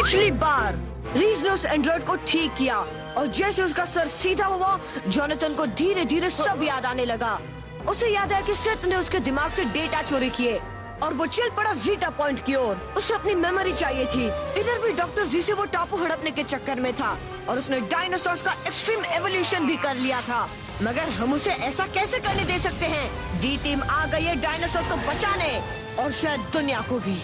पिछली बार रीज ने उस एंड्रॉइड को ठीक किया और जैसे उसका सर सीधा हुआ, जोनाथन को धीरे धीरे सब याद आने लगा। उसे याद आया कि सेथ ने उसके दिमाग से डेटा चोरी किए और वो चल पड़ा ज़ीटा पॉइंट की ओर। उसे अपनी मेमोरी चाहिए थी। इधर भी डॉक्टर जी से वो टापू हड़पने के चक्कर में था और उसने डायनासोर्स का एक्सट्रीम एवोल्यूशन भी कर लिया था। मगर हम उसे ऐसा कैसे करने दे सकते हैं? डी टीम आ गई है डायनासोर्स को बचाने और शायद दुनिया को भी।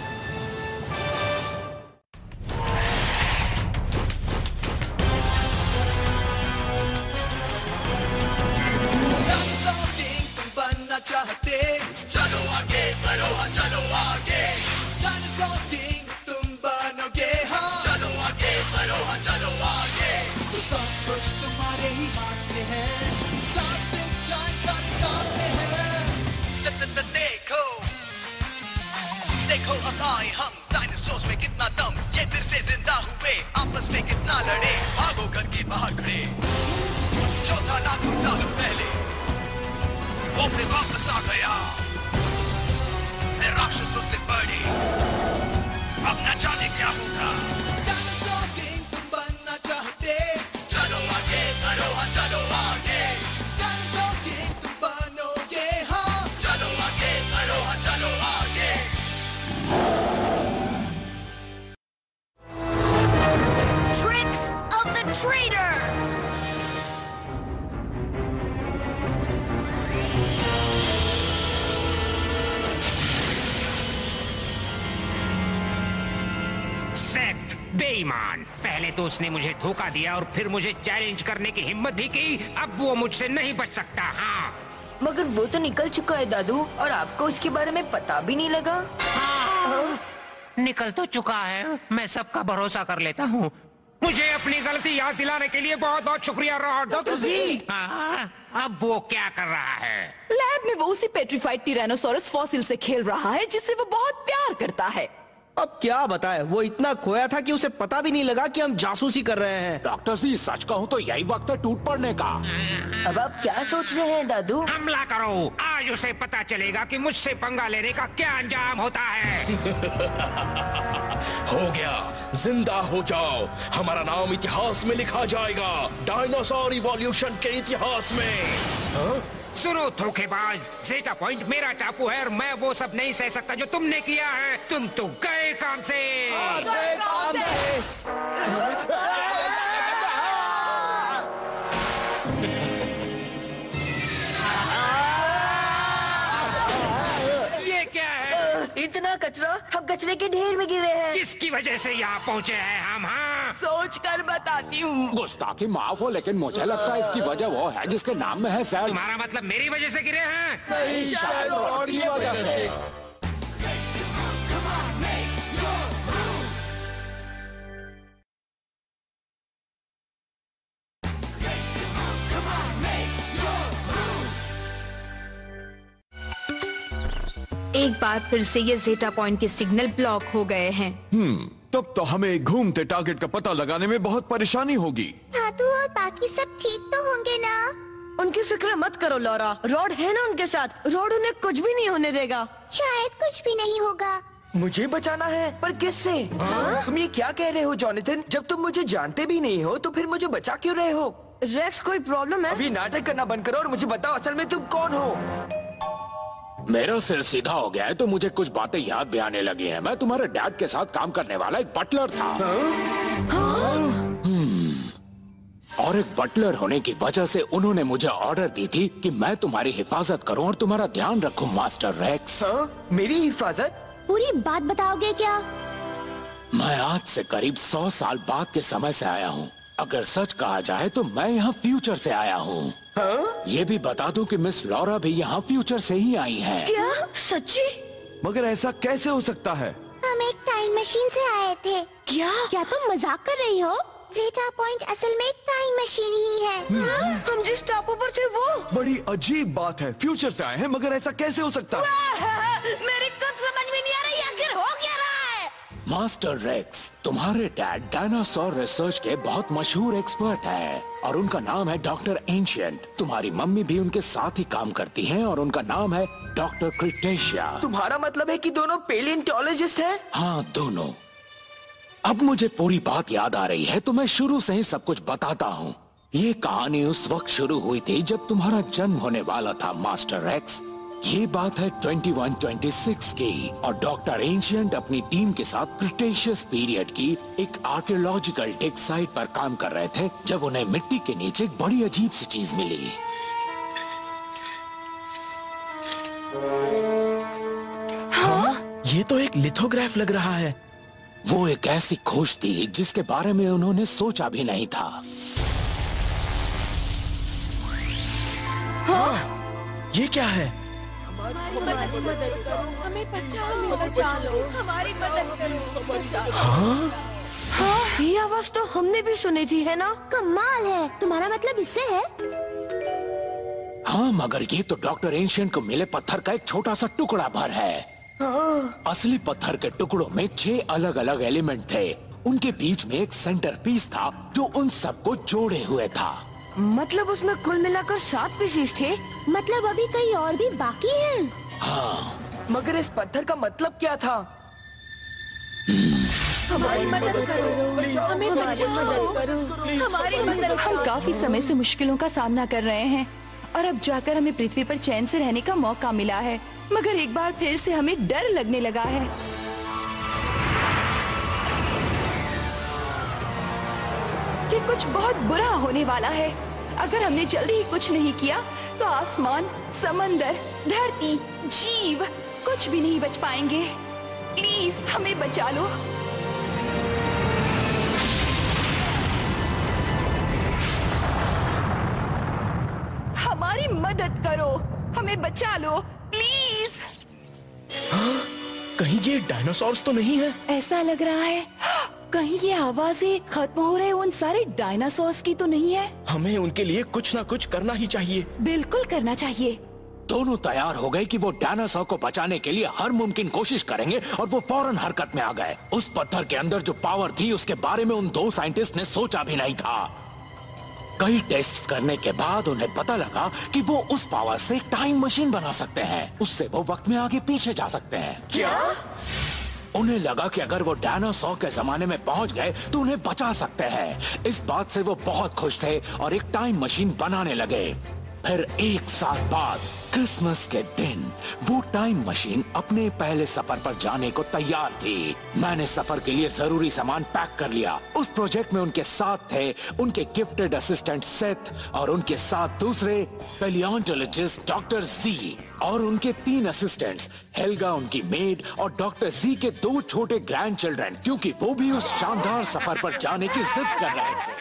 चाहते चलो आगे बढ़ो, हाँ चलो आगे। डायनासोर किंग तुम बनोगे, हाँ चलो आगे बढ़ो, हाँ चलो आगे। तो सब कुछ तुम्हारे ही हाथ में है, प्लास्टिक जाइंट सारे साथ में है। देखो देखो अब आए हम, डायनासोर्स में कितना दम, ये फिर से जिंदा हुए, आपस में कितना लड़े, भागो घर के बाहर खड़े। जो था लाखों साल पहले वो फिर वापस आ गया, मैं राक्षसों से बड़ी, अब न जाने क्या होगा। डायनासोर किंग तुम बनना चाहते, चलो आगे बढ़ो, हाँ चलो आगे। डायनासोर किंग तुम बनोगे, हाँ चलो आगे बढ़ो, हाँ चलो आगे। Tricks of the Traitor। बेईमान, पहले तो उसने मुझे धोखा दिया और फिर मुझे चैलेंज करने की हिम्मत भी की। अब वो मुझसे नहीं बच सकता। हाँ, मगर वो तो निकल चुका है दादू, और आपको उसके बारे में पता भी नहीं लगा। हाँ, निकल तो चुका है। मैं सबका भरोसा कर लेता हूँ। मुझे अपनी गलती याद दिलाने के लिए बहुत बहुत शुक्रिया रॉड। डॉक्टर जी, अब वो क्या कर रहा है? लैब में वो उसी पेट्रीफाइड टिरानोसोरस फॉसिल से खेल रहा है जिससे वो बहुत प्यार करता है। अब क्या बताए, वो इतना खोया था कि उसे पता भी नहीं लगा कि हम जासूसी कर रहे हैं। डॉक्टर जी, सच कहूँ तो यही वक्त है टूट पड़ने का। अब आप क्या सोच रहे हैं दादू? हमला करो, आज उसे पता चलेगा कि मुझसे पंगा लेने का क्या अंजाम होता है। हो गया, जिंदा हो जाओ, हमारा नाम इतिहास में लिखा जाएगा, डायनासोर इवोल्यूशन के इतिहास में। हाँ? सुनो धोखेबाज, ज़ेटा पॉइंट मेरा टापू है और मैं वो सब नहीं सह सकता जो तुमने किया है। तुम तो गए काम से। ये क्या है? इतना कचरा, हम कचरे के ढेर में गिरे हैं। किसकी वजह से यहाँ पहुँचे हैं हम? हाँ, सोच कर बताती हूँ। गुस्ताखी माफ हो, लेकिन मुझे लगता है इसकी वजह वो है जिसके नाम में है सैड। तुम्हारा मतलब मेरी वजह से गिरे हैं? नहीं, शायद रॉड की वजह से। एक बार फिर से ये ज़ेटा पॉइंट के सिग्नल ब्लॉक हो गए हैं। तब तो हमें घूमते टारगेट का पता लगाने में बहुत परेशानी होगी। दादू और बाकी सब ठीक तो होंगे ना? उनकी फिक्र मत करो लॉरा, रॉड है ना उनके साथ। रॉड उन्हें कुछ भी नहीं होने देगा। शायद कुछ भी नहीं होगा। मुझे बचाना है, पर किससे? तुम ये क्या कह रहे हो जॉनथन? जब तुम मुझे जानते भी नहीं हो तो फिर मुझे बचा क्यों रहे हो? रेक्स, कोई प्रॉब्लम है? अभी नाटक करना बंद करो और मुझे बताओ असल में तुम कौन हो? मेरा सिर सीधा हो गया है तो मुझे कुछ बातें याद भी आने लगी हैं। मैं तुम्हारे डैड के साथ काम करने वाला एक बटलर था। और एक बटलर होने की वजह से उन्होंने मुझे ऑर्डर दी थी कि मैं तुम्हारी हिफाजत करूं और तुम्हारा ध्यान रखूं, मास्टर रेक्स। मेरी हिफाजत? पूरी बात बताओगे क्या? मैं आज से करीब 100 साल बाद के समय से आया हूँ। अगर सच कहा जाए तो मैं यहाँ फ्यूचर से आया हूँ। ये भी बता दूं कि मिस लॉरा भी यहाँ फ्यूचर से ही आई हैं। क्या सच्ची? मगर ऐसा कैसे हो सकता है? हम एक टाइम मशीन से आए थे। क्या तुम मजाक कर रही हो? ज़ेटा पॉइंट असल में एक टाइम मशीन ही है। हम जिस टापू पर थे वो। बड़ी अजीब बात है, फ्यूचर से आए हैं मगर ऐसा कैसे हो सकता है? मेरी कुछ समझ में नहीं आ रही, आखिर हो क्या रहा है? मास्टर रेक्स, तुम्हारे डैड डायनासोर रिसर्च के बहुत मशहूर एक्सपर्ट हैं और उनका नाम है डॉक्टर एंशिएंट। तुम्हारी मम्मी भी उनके साथ ही काम करती हैं और उनका नाम है डॉक्टर क्रिटेशिया। तुम्हारा मतलब है कि दोनों पेलियोंटोलॉजिस्ट हैं? हाँ, दोनों। अब मुझे पूरी बात याद आ रही है, तो मैं शुरू से ही सब कुछ बताता हूँ। ये कहानी उस वक्त शुरू हुई थी जब तुम्हारा जन्म होने वाला था मास्टर एक्स। ये बात है 2126 की, और डॉक्टर एंशिएंट अपनी टीम के साथ क्रिटेशियस पीरियड की एक आर्कियोलॉजिकल डिग साइट पर काम कर रहे थे, जब उन्हें मिट्टी के नीचे एक बड़ी अजीब सी चीज मिली। हाँ? ये तो एक लिथोग्राफ लग रहा है। वो एक ऐसी खोज थी जिसके बारे में उन्होंने सोचा भी नहीं था। हाँ? ये क्या है? हमें बचाओ, हमारी मदद करो। हाँ? हाँ, ये आवाज तो हमने भी सुनी थी, है ना? कमाल है, तुम्हारा मतलब इससे है? हाँ, मगर ये तो डॉक्टर एंशिएंट को मिले पत्थर का एक छोटा सा टुकड़ा भर है। असली पत्थर के टुकड़ों में 6 अलग अलग एलिमेंट थे। उनके बीच में एक सेंटर पीस था जो उन सबको जोड़े हुए था। मतलब उसमें कुल मिलाकर 7 पीसेस थे। मतलब अभी कई और भी बाकी हैं। हाँ, मगर इस पत्थर का मतलब क्या था? हमारी मदद करो, हमें बचाओ, हमारी मदद। हम काफी समय से मुश्किलों का सामना कर रहे हैं और अब जाकर हमें पृथ्वी पर चैन से रहने का मौका मिला है, मगर एक बार फिर से हमें डर लगने लगा है कि कुछ बहुत बुरा होने वाला है। अगर हमने जल्दी ही कुछ नहीं किया तो आसमान, समंदर, धरती, जीव कुछ भी नहीं बच पाएंगे। प्लीज हमें बचा लो। हमारी मदद करो, हमें बचा लो प्लीज। हाँ? कहीं ये डायनासोर्स तो नहीं है? ऐसा लग रहा है कहीं ये आवाजें खत्म हो रहे उन सारे डायनासोर्स की तो नहीं है। हमें उनके लिए कुछ ना कुछ करना ही चाहिए। बिल्कुल करना चाहिए। दोनों तैयार हो गए कि वो डायनासोर को बचाने के लिए हर मुमकिन कोशिश करेंगे, और वो फौरन हरकत में आ गए। उस पत्थर के अंदर जो पावर थी उसके बारे में उन 2 साइंटिस्ट ने सोचा भी नहीं था। कई टेस्ट्स करने के बाद उन्हें पता लगा कि वो उस पावर से एक टाइम मशीन बना सकते हैं। उससे वो वक्त में आगे पीछे जा सकते हैं। क्या? उन्हें लगा कि अगर वो डायनासोर के जमाने में पहुंच गए तो उन्हें बचा सकते हैं। इस बात से वो बहुत खुश थे और एक टाइम मशीन बनाने लगे। फिर 1 साल बाद क्रिसमस के दिन वो टाइम मशीन अपने पहले सफर पर जाने को तैयार थी। मैंने सफर के लिए जरूरी सामान पैक कर लिया। उस प्रोजेक्ट में उनके साथ थे उनके गिफ्टेड असिस्टेंट सेथ, और उनके साथ दूसरे पैलियोंटोलॉजिस्ट डॉक्टर जी, और उनके 3 असिस्टेंट्स, हेल्गा उनकी मेड, और डॉक्टर जी के 2 छोटे ग्रैंड चिल्ड्रन, क्योंकि वो भी उस शानदार सफर पर जाने की जिद कर रहे थे।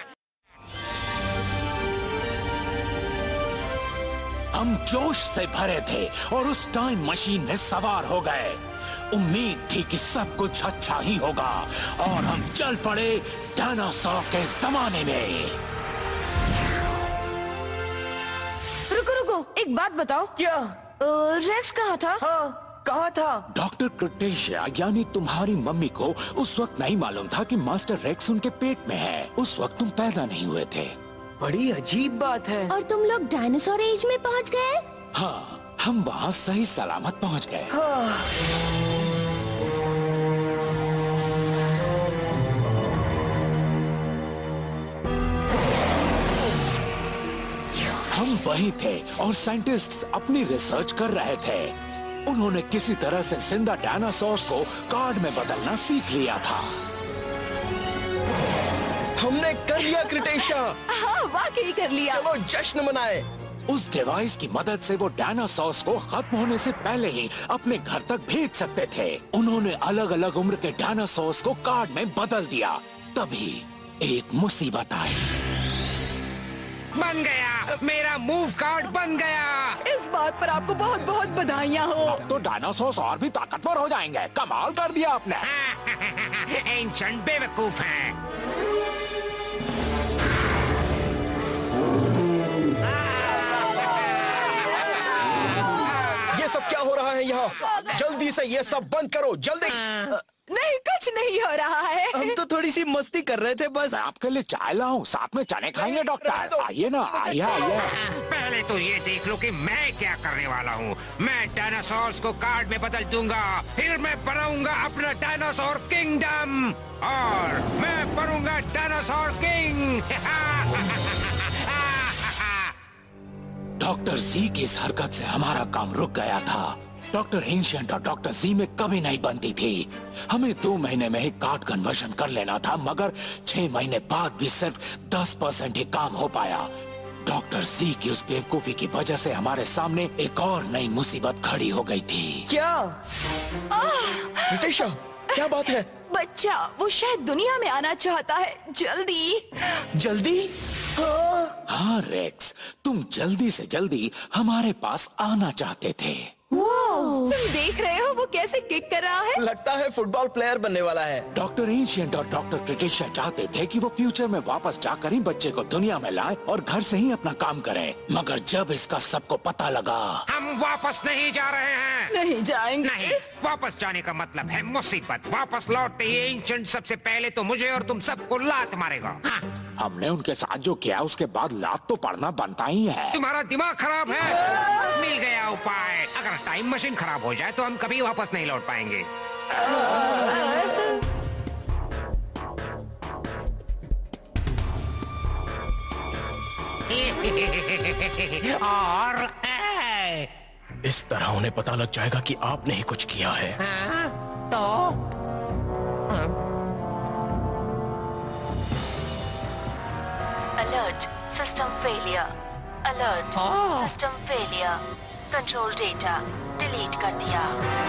हम जोश से भरे थे और उस टाइम मशीन में सवार हो गए। उम्मीद थी कि सब कुछ अच्छा ही होगा, और हम चल पड़े डायनासोर के जमाने में। रुको, एक बात बताओ। क्या? रेक्स कहाँ था? हाँ, कहाँ था? डॉक्टर क्रिटेशिया यानी तुम्हारी मम्मी को उस वक्त नहीं मालूम था कि मास्टर रेक्स उनके पेट में है। उस वक्त तुम पैदा नहीं हुए थे। बड़ी अजीब बात है। और तुम लोग डायनासोर एज में पहुंच गए? हाँ, हम वहाँ सही सलामत पहुँच गए। हाँ। हम वही थे और साइंटिस्ट्स अपनी रिसर्च कर रहे थे। उन्होंने किसी तरह से जिंदा डायनासोर्स को कार्ड में बदलना सीख लिया था। हमने कर लिया क्रिटेशिया। हाँ, वाकई कर लिया। चलो जश्न मनाए। उस डिवाइस की मदद से वो डायनासोर्स को खत्म होने से पहले ही अपने घर तक भेज सकते थे। उन्होंने अलग अलग उम्र के डायनासोर्स को कार्ड में बदल दिया। तभी एक मुसीबत आई। बन गया, मेरा मूव कार्ड बन गया। इस बात पर आपको बहुत बहुत बधाइयाँ हो। अब तो डायनासोर्स और भी ताकतवर हो जाएंगे। कमाल कर दिया आपने। एंशिएंट बेवकूफ है। ये सब क्या हो रहा है यहाँ? जल्दी से ये सब बंद करो, जल्दी। नहीं, कुछ नहीं हो रहा है। हम तो थोड़ी सी मस्ती कर रहे थे बस। मैं आपके लिए चाय लाऊं, साथ में चने खाएंगे डॉक्टर। आइए ना, आइए आइए। पहले तो ये देख लो कि मैं क्या करने वाला हूँ। मैं डायनासोर्स को कार्ड में बदल दूंगा, फिर मैं बनाऊंगा अपना डायनासोर किंगडम, और डायनासोर किंग। डॉक्टर जी की इस हरकत से हमारा काम रुक गया था। डॉक्टर एंशिएंट और डॉक्टर जी में कभी नहीं बनती थी। हमें 2 महीने में ही कार्ड कन्वर्शन कर लेना था, मगर 6 महीने बाद भी सिर्फ 10% ही काम हो पाया। डॉक्टर जी की उस बेवकूफी की वजह से हमारे सामने एक और नई मुसीबत खड़ी हो गई थी। क्या? रितेशा, क्या बात है? बच्चा, वो शायद दुनिया में आना चाहता है। जल्दी जल्दी? हाँ रेक्स, तुम जल्दी से जल्दी हमारे पास आना चाहते थे। तुम देख रहे हो वो कैसे किक कर रहा है? लगता है फुटबॉल प्लेयर बनने वाला है। डॉक्टर एंशिएंट और डॉक्टर क्रिटेशिया चाहते थे कि वो फ्यूचर में वापस जाकर ही बच्चे को दुनिया में लाएं और घर से ही अपना काम करें, मगर जब इसका सबको पता लगा। हम वापस नहीं जा रहे हैं। नहीं जाएंगे। नहीं, वापस जाने का मतलब है मुसीबत। वापस लौटते ही एंशिएंट सबसे पहले तो मुझे और तुम सबको लात मारेगा। हाँ। हमने उनके साथ जो किया उसके बाद लात तो पड़ना बनता ही है। तुम्हारा दिमाग खराब है। मिल गया उपाय। अगर टाइम मशीन खराब हो जाए तो हम कभी वापस नहीं लौट पाएंगे। और इस तरह उन्हें पता लग जाएगा कि आपने ही कुछ किया है। तो Alert, system failure. Alert, system failure. Control data. Delete कर दिया।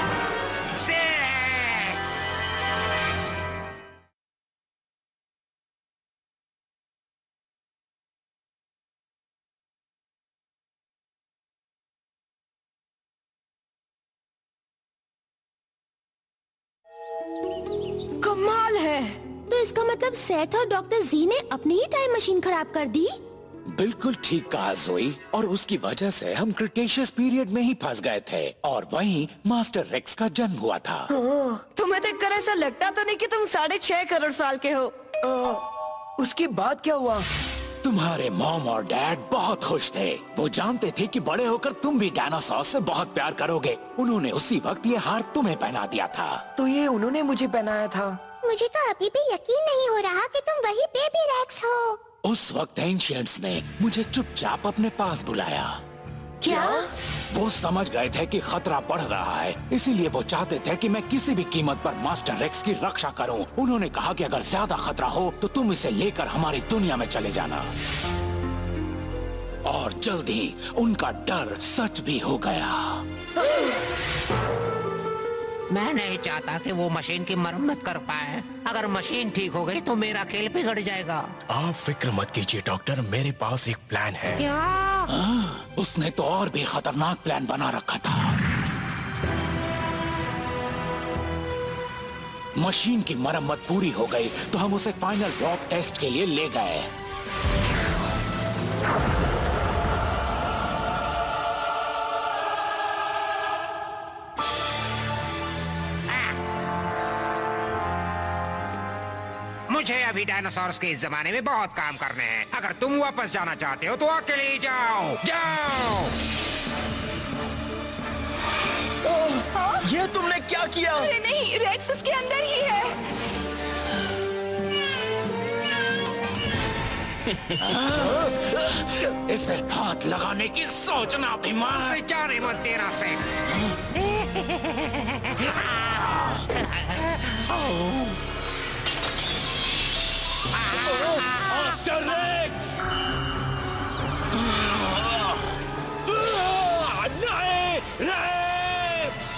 कमाल है। तो इसका मतलब सेथ और डॉक्टर जी ने अपनी ही टाइम मशीन खराब कर दी? बिल्कुल ठीक कहा जोई, और उसकी वजह से हम क्रिटेशियस पीरियड में ही फंस गए थे और वहीं मास्टर रेक्स का जन्म हुआ था। तुम्हें देखकर ऐसा लगता तो नहीं कि तुम 6.5 करोड़ साल के हो। उसके बाद क्या हुआ? तुम्हारे मॉम और डैड बहुत खुश थे। वो जानते थे कि बड़े होकर तुम भी डायनासोर से बहुत प्यार करोगे। उन्होंने उसी वक्त ये हार तुम्हें पहना दिया था। तो ये उन्होंने मुझे पहनाया था। मुझे तो अभी भी यकीन नहीं हो रहा कि तुम वही बेबी रेक्स हो। उस वक्त एंशिएंट्स ने मुझे चुपचाप अपने पास बुलाया। क्या? वो समझ गए थे कि खतरा बढ़ रहा है, इसीलिए वो चाहते थे कि मैं किसी भी कीमत पर मास्टर रेक्स की रक्षा करूं। उन्होंने कहा कि अगर ज्यादा खतरा हो तो तुम इसे लेकर हमारी दुनिया में चले जाना। और जल्द ही उनका डर सच भी हो गया। मैं नहीं चाहता कि वो मशीन की मरम्मत कर पाए। अगर मशीन ठीक हो गई तो मेरा खेल बिगड़ जाएगा। आप फिक्र मत कीजिए डॉक्टर, मेरे पास एक प्लान है। क्या? उसने तो और भी खतरनाक प्लान बना रखा था। मशीन की मरम्मत पूरी हो गई तो हम उसे फाइनल ड्रॉप टेस्ट के लिए ले गए। मुझे अभी डायनासोर्स के इस जमाने में बहुत काम करने हैं। अगर तुम वापस जाना चाहते हो तो अकेले ही जाओ। जाओ। ये तुमने क्या किया? अरे नहीं, रेक्स उसके अंदर ही है। इसे हाथ लगाने की सोचना भी मां। जाने मत तेरा से। Master Rex! नहीं, रेक्स!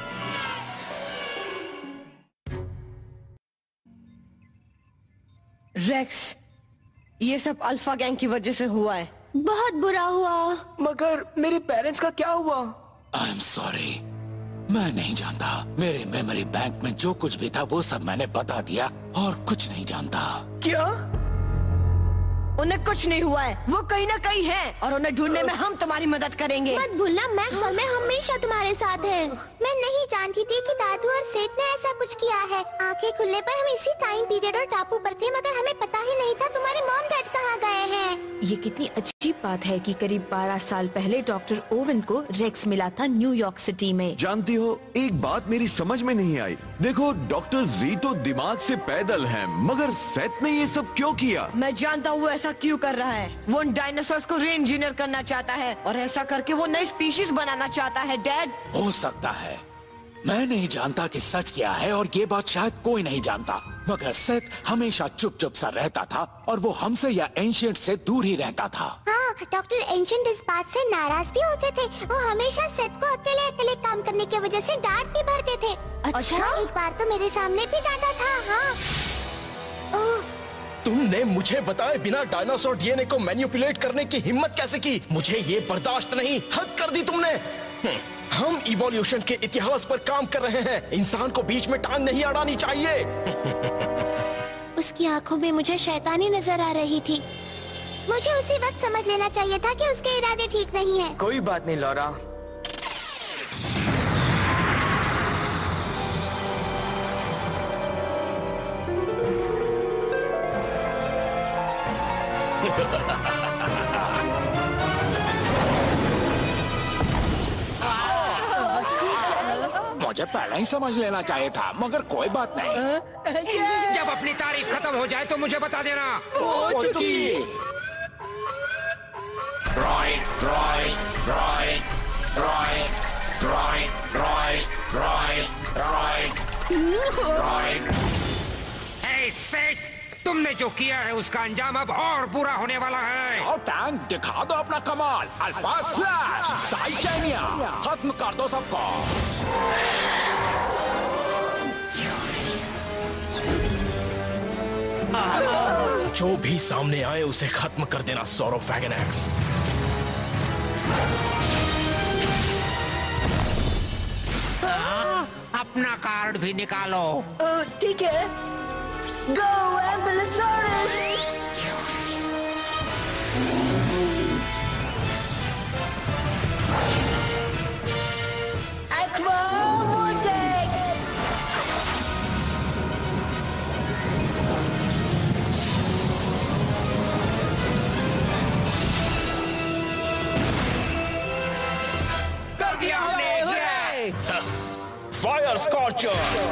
रेक्स, ये सब अल्फा गैंग की वजह से हुआ है। बहुत बुरा हुआ। मगर मेरे पेरेंट्स का क्या हुआ? आई एम सॉरी, मैं नहीं जानता। मेरे मेमोरी बैंक में जो कुछ भी था वो सब मैंने बता दिया और कुछ नहीं जानता। क्या? उन्हें कुछ नहीं हुआ है। वो कहीं ना कहीं है और उन्हें ढूंढने में हम तुम्हारी मदद करेंगे। मत भूलना, मैक्स और मैं हमेशा तुम्हारे साथ हैं। मैं नहीं जानती थी कि दादू और सेठ ने ऐसा कुछ किया है। आंखें खुलने पर हम इसी टाइम पीरियड और टापू पर थे, मगर हमें पता ही नहीं था तुम्हारे मॉम डैड कहाँ गए हैं। ये कितनी अजीब बात है कि करीब 12 साल पहले डॉक्टर ओवन को रेक्स मिला था न्यूयॉर्क सिटी में। जानती हो, एक बात मेरी समझ में नहीं आई। देखो, डॉक्टर जी तो दिमाग से पैदल हैं, मगर सेथ ने ये सब क्यों किया? मैं जानता हूँ वो ऐसा क्यों कर रहा है। वो उन डायनासोर्स को री-इंजीनियर करना चाहता है और ऐसा करके वो नई स्पीशीज बनाना चाहता है। डैड, हो सकता है। मैं नहीं जानता कि सच क्या है और ये बात शायद कोई नहीं जानता, मगर सेथ हमेशा चुप चुप सा रहता था और वो हमसे या एंशिएंट से दूर ही रहता था। हाँ, डॉक्टर एंशिएंट इस बात से नाराज भी होते थे। वो हमेशा सेथ को अकेले अकेले काम करने की वजह से डांट भी भरते थे। अच्छा? एक बार तो मेरे सामने भी डांटा था। हाँ। तुमने मुझे बताए बिना डायनासोर डीएनए को मैनिपुलेट करने की हिम्मत कैसे की? मुझे ये बर्दाश्त नहीं। हद कर दी तुमने। हम इवोल्यूशन के इतिहास पर काम कर रहे हैं। इंसान को बीच में टांग नहीं अड़ानी चाहिए। उसकी आंखों में मुझे शैतानी नजर आ रही थी। मुझे उसी वक्त समझ लेना चाहिए था कि उसके इरादे ठीक नहीं है। कोई बात नहीं लॉरा। मुझे पहले ही समझ लेना चाहिए था, मगर कोई बात नहीं। जब अपनी तारीफ खत्म हो जाए तो मुझे बता देना। हे सेठ, तुमने जो किया है उसका अंजाम अब और बुरा होने वाला है। और टैंक, दिखा दो अपना कमाल। अल्फा स्लैश, साइचैनिया, खत्म कर दो सबको। जो भी सामने आए उसे खत्म कर देना सौरोफैगनैक्स। अपना कार्ड भी निकालो। ठीक है। Go ampelosaurus. Aqua vortex. कर दिया हमने। Fire scorcher.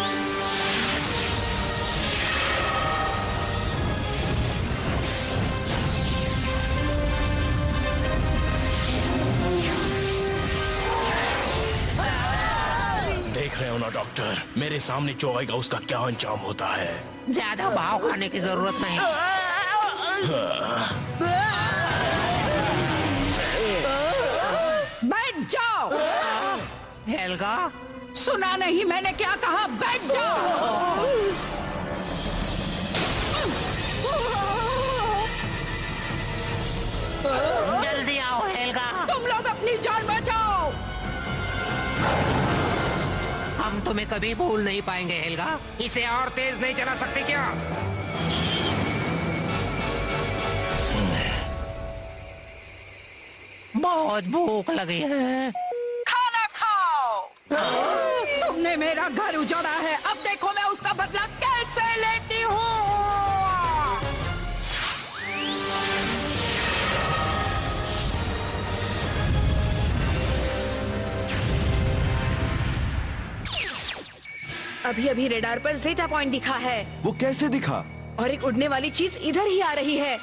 देख रहे हो ना डॉक्टर, मेरे सामने जो आएगा उसका क्या अंजाम होता है। ज्यादा भाव खाने की जरूरत नहीं। बैठ जाओ। हेल्गा, सुना नहीं मैंने क्या कहा? बैठ जाओ। जल्दी आओ हेल्गा। तुम लोग अपनी जान बचाओ। हम तुम्हें कभी भूल नहीं पाएंगे हेल्गा। इसे और तेज नहीं चला सकते क्या? बहुत भूख लगी है। खाना खाओ। तुमने मेरा घर उजाड़ा है, अब देखो मैं उसका बदला कैसे लेती हूँ। अभी अभी रेडार पर ज़ेटा पॉइंट दिखा है। वो कैसे दिखा? और एक उड़ने वाली चीज इधर ही आ रही है।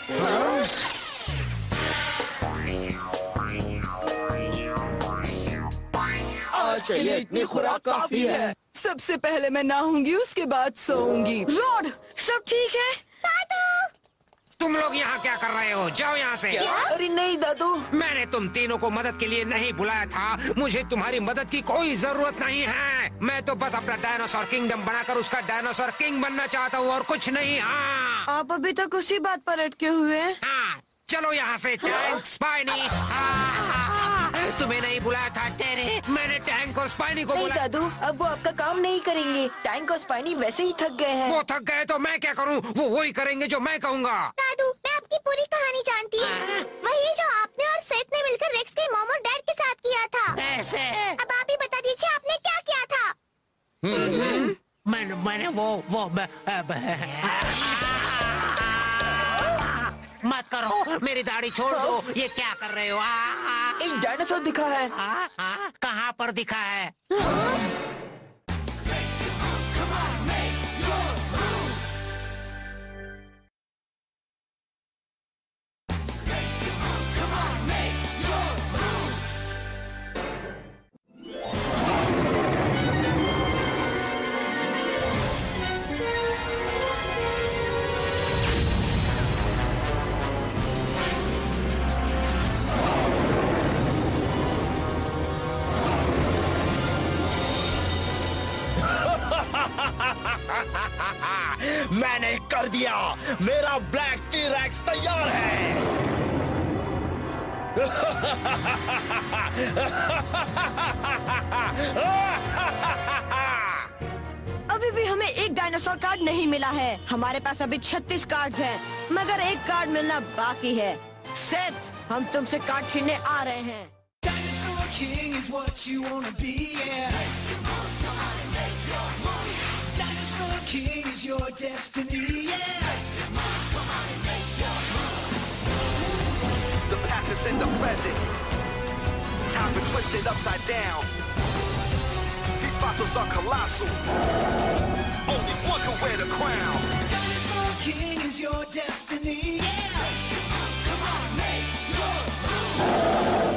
आज के लिए इतनी खुराक काफी है। सबसे पहले मैं नहाऊंगी, उसके बाद सोऊंगी। रोड, सब ठीक है? तुम लोग यहाँ क्या कर रहे हो? जाओ यहाँ से। अरे नहीं दादू, मैंने तुम तीनों को मदद के लिए नहीं बुलाया था। मुझे तुम्हारी मदद की कोई जरूरत नहीं है। मैं तो बस अपना डायनासोर किंगडम बनाकर उसका डायनासोर किंग बनना चाहता हूँ और कुछ नहीं। हाँ, आप अभी तक उसी बात पर अटके हुए हैं। हाँ, चलो यहाँ से। Tank, spiny. तुम्हें नहीं बुलाया था तेरे। मैंने टैंक और स्पाइनी को नहीं बुलाया। दादू, अब वो आपका काम नहीं करेंगे। टैंक और स्पाइनी वैसे ही थक गए हैं। वो थक गए तो मैं क्या करूँ? वो वही करेंगे जो मैं कहूँगा। दादू, मैं आपकी पूरी कहानी जानती हूँ। वही जो आपने और सेथ ने मिलकर रेक्स के मॉम और डैड के साथ किया था। ऐसे? अब आप ही बता दीजिए आपने क्या किया था। मैंने वो मत करो, मेरी दाढ़ी छोड़ दो। ये क्या कर रहे हो? एक डायनासोर दिखा है। कहाँ पर दिखा है? मैंने कर दिया, मेरा ब्लैक टी-रेक्स तैयार है। अभी भी हमें एक डायनासोर कार्ड नहीं मिला है। हमारे पास अभी 36 कार्ड्स हैं, मगर एक कार्ड मिलना बाकी है। सेथ, हम तुमसे कार्ड छीनने आ रहे हैं। Dinosaur King is what you wanna be, yeah. Dinosaur King is your destiny, yeah. The past is in the present. Time's been twisted upside down. These fossils are colossal. Only one can wear the crown. Dinosaur King is your destiny, yeah. Come on, make your move.